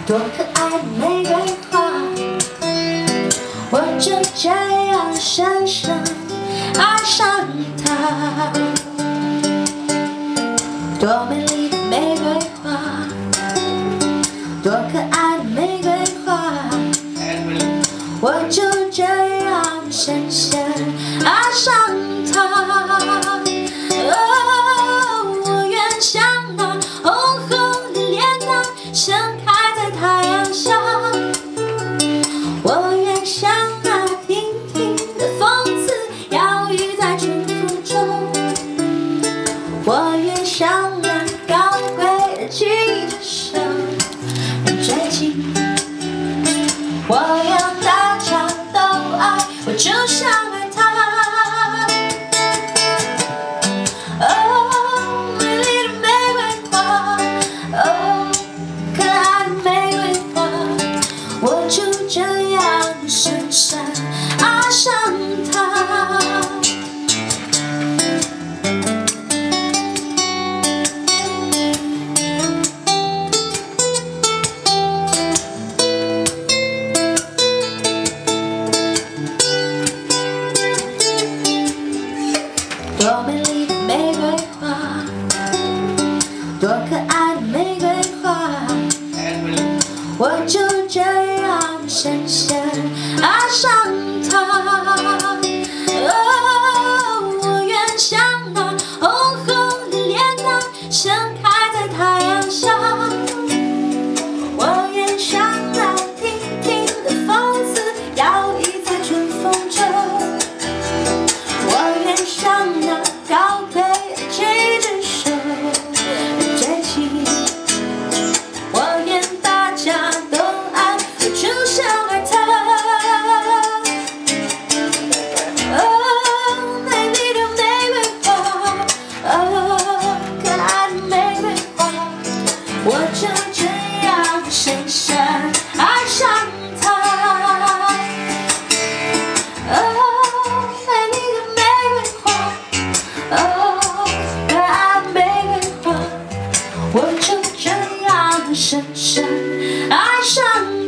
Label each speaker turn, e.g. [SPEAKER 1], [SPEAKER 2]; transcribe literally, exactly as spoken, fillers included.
[SPEAKER 1] 多可爱的玫瑰花，我就这样深深爱上它。多美丽的玫瑰花，多可爱的玫瑰花，我就这样深深爱上它。哦，我愿像那红红的脸蛋盛开在太阳下，我愿像那亭亭的风姿摇曳在春风中，我愿像那高贵的记者声追击，我要大家都爱我，就像爱他。哦，美丽的玫瑰花，哦，可爱的玫瑰花，我就这样深深爱上它。多美丽的玫瑰花，多可爱的玫瑰花，我就这样深深爱上它。哦，我愿像那红红的脸蛋盛开在太阳下，我愿像那亭亭的风姿摇曳在春风中，我愿像那高贵的记者手追击，我愿大家都爱我，就像爱他。哦，美丽的玫瑰花，哦，可爱的玫瑰花，我就这样深深爱上它。哦，美丽的玫瑰花，哦，可爱的玫瑰花，我就这样深深爱上